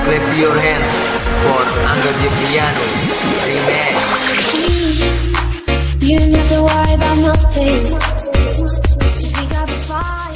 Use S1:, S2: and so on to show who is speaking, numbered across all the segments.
S1: Clap your hands for Angga Jeffriano Remix.
S2: You don't have to worry about nothing. We got the fire.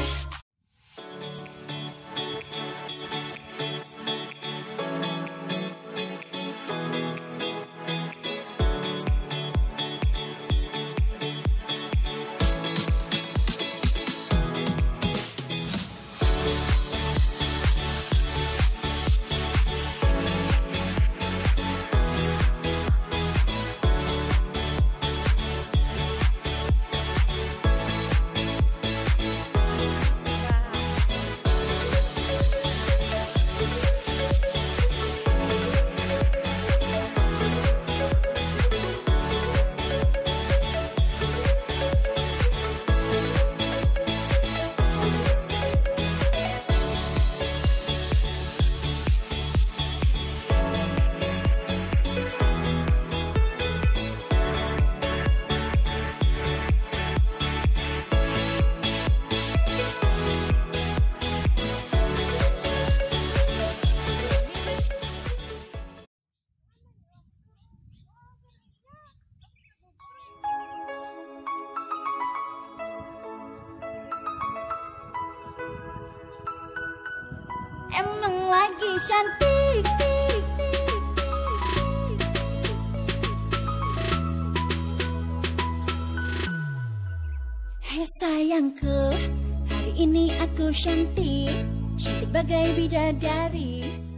S3: Emang lagi cantik. Hei sayangku, hari ini aku cantik, cantik bagai bidadari.